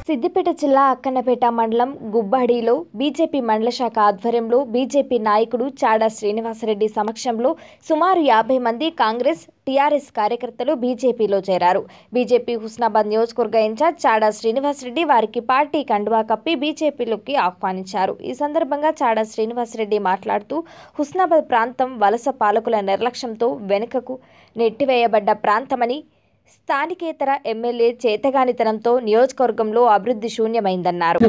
సిద్దిపేట జిల్లా అక్కన్నపేట మండలం గుబ్బడిలో బీజేపీ మండల శాఖ ఆధ్వర్యంలో బీజేపీ నాయకుడు చాడా శ్రీనివాసరెడ్డి సమక్షంలో సుమారు 50 మంది కాంగ్రెస్ టీఆర్ఎస్ కార్యకర్తలు బీజేపీలో చేరారు. బీజేపీ హుస్నాబాద్ నియోజకవర్గ ఇన్ఛార్జ్ చాడా శ్రీనివాసరెడ్డి వారికి పార్టీ కండువా కప్పి బీజేపీలోకి ఆహ్వానించారు. ఈ సందర్భంగా చాడా శ్రీనివాసరెడ్డి మాట్లాడుతూ హుస్నాబాద్ ప్రాంతం వలస పాలకుల నిర్లక్ష్యంతో వెనుకకు నెట్టివేయబడ్డ ప్రాంతమని, స్థానికేతర ఎమ్మెల్యే చేతగానితనంతో నియోజకవర్గంలో అభివృద్ధి శూన్యమైందన్నారు.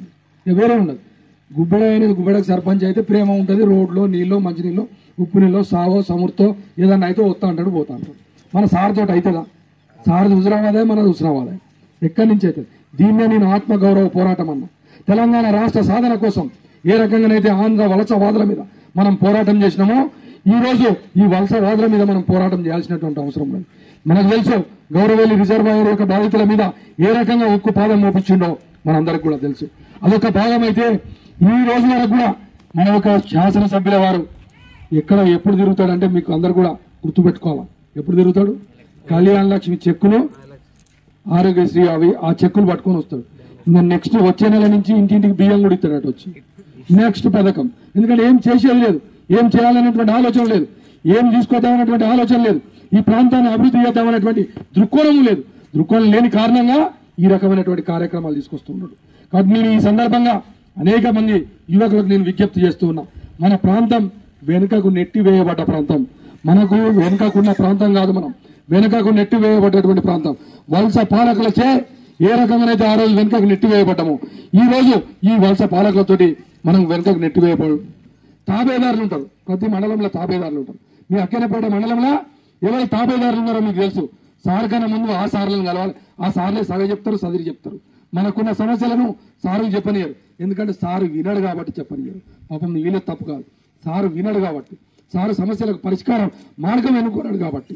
గుబ్బెడకు సర్పంచ్ అయితే ప్రేమ ఉంటుంది. రోడ్లో నీళ్ళు, మంచినీళ్ళు, ఉప్పు నీళ్ళు, సావో సముర్తో ఏదన్నా అయితే వస్తా అంటాడు, పోతా అంటాడు. మన సార్ తోటి అవుతుందా? సార్ హుజరాబాదే, మన హుజరాబాదే. ఎక్కడి నుంచి అవుతుంది? దీన్నే నేను ఆత్మగౌరవ పోరాటం అన్నా. తెలంగాణ రాష్ట్ర సాధన కోసం ఏ రకంగానైతే ఆంధ్ర వలసవాదుల మీద మనం పోరాటం చేసినామో, ఈ రోజు ఈ వలసవాదుల మీద మనం పోరాటం చేయాల్సినటువంటి అవసరం లేదు. మనకు తెలుసు గౌరవేలి రిజర్వాయర్ యొక్క బాధితుల మీద ఏ రకంగా ఉక్కు పాదం మోపించిండో మనందరికి కూడా తెలుసు. అదొక భాగం అయితే ఈ రోజు వరకు కూడా మన ఒక శాసనసభ్యుల వారు ఎప్పుడు తిరుగుతాడంటే మీకు అందరు కూడా గుర్తుపెట్టుకోవాలి. ఎప్పుడు తిరుగుతాడు? కళ్యాణ లక్ష్మి చెక్కులు, ఆరోగ్యశ్రీ అవి ఆ చెక్కులు పట్టుకొని వస్తాడు. ఇంకా నెక్స్ట్ వచ్చే నెల నుంచి ఇంటింటికి బియ్యం కూడా ఇస్తాడట వచ్చి. నెక్స్ట్ పథకం. ఎందుకంటే ఏం చేసేది లేదు, ఏం చేయాలనేటువంటి ఆలోచన లేదు, ఏం తీసుకొద్దామనేటువంటి ఆలోచన లేదు, ఈ ప్రాంతాన్ని అభివృద్ధి చేద్దామనేటువంటి దృక్కోణం లేదు. దృక్కోణం లేని కారణంగా ఈ రకమైనటువంటి కార్యక్రమాలు తీసుకొస్తున్నాడు. కాబట్టి నేను ఈ సందర్భంగా అనేక మంది యువకులకు నేను విజ్ఞప్తి చేస్తూ ఉన్నా. మన ప్రాంతం వెనుకకు నెట్టివేయబడ్డ ప్రాంతం. మనకు వెనుకకున్న ప్రాంతం కాదు, మనం వెనుకకు నెట్టివేయబడ్డటువంటి ప్రాంతం. వలస పాలకులచే ఏ రకంగానైతే ఆ రోజు వెనుకకు నెట్టివేయబడ్డామో, ఈ రోజు ఈ వలస పాలకులతోటి మనం వెనుకకు నెట్టివేయబడు. తాబేదారులు ఉంటారు, ప్రతి మండలంలో తాబేదారులు ఉంటారు. మీ అక్కన్నపేట మండలంలో ఎవరు తాబేదారులు ఉన్నారో మీకు తెలుసు. సార్ కన్నా ముందు ఆ సార్లను కలవాలి. ఆ సార్లే సగ చెప్తారు, సదిరి చెప్తారు. మనకున్న సమస్యలను సారు చెప్పనియరు. ఎందుకంటే సారు వినడు కాబట్టి చెప్పనియరు. పాపం వీళ్ళే తప్పు కాదు, సారు వినడు కాబట్టి, సారు సమస్యలకు పరిష్కారం మార్గం ఎన్నుకోరాడు కాబట్టి.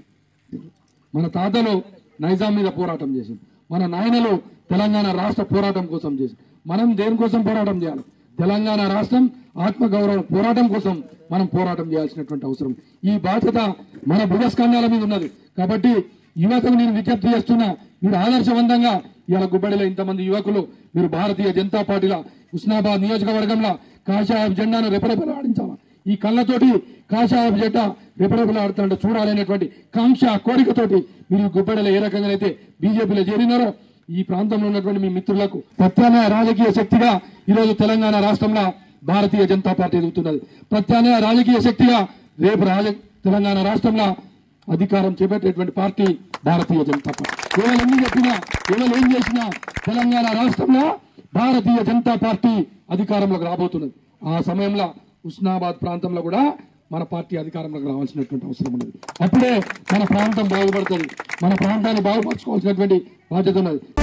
మన తాతలు నైజాం మీద పోరాటం చేసింది, మన నాయనలు తెలంగాణ రాష్ట్ర పోరాటం కోసం చేసింది. మనం దేనికోసం పోరాటం చేయాలి? తెలంగాణ రాష్ట్రం ఆత్మగౌరవ పోరాటం కోసం మనం పోరాటం చేయాల్సినటువంటి అవసరం, ఈ బాధ్యత మన భుజస్కంధాల మీద ఉన్నది. కాబట్టి యువతకు నేను విజ్ఞప్తి చేస్తున్నా, మీరు ఆదర్శవంతంగా ఇవాళ గుబ్బడిలో ఇంతమంది యువకులు మీరు భారతీయ జనతా పార్టీల హుస్నాబాద్ నియోజకవర్గంలో కాషాయ జెండాను రెపరెపలాడించాలా. ఈ కళ్ళతోటి కాషాయ జెండా రెపరెపలాడుతుంటే చూడాలనేటువంటి కాంక్ష, కోరికతోటి మీరు గుబ్బడిలో ఏ రకంగా అయితే బీజేపీలో చేరినారో, ఈ ప్రాంతంలో ఉన్నటువంటి మీ మిత్రులకు ప్రత్యామ్నాయ రాజకీయ శక్తిగా ఈరోజు తెలంగాణ రాష్ట్రంలో భారతీయ జనతా పార్టీ ఎదుగుతున్నది. ప్రత్యామ్నాయ రాజకీయ శక్తిగా రేపు తెలంగాణ రాష్ట్రంలో అధికారం చేపట్టేటువంటి పార్టీ భారతీయ జనతా పార్టీ. ఎవరు ఎన్ని చెప్పినా, ఎవరు ఏం చేసినా తెలంగాణ రాష్ట్రంలో భారతీయ జనతా పార్టీ అధికారంలోకి రాబోతున్నది. ఆ సమయంలో హుస్నాబాద్ ప్రాంతంలో కూడా మన పార్టీ అధికారంలోకి రావాల్సినటువంటి అవసరం ఉన్నది. అప్పుడే మన ప్రాంతం బాగుపడుతుంది, మన ప్రాంతాన్ని బాగుపరచుకోవాల్సినటువంటి బాధ్యత ఉన్నది.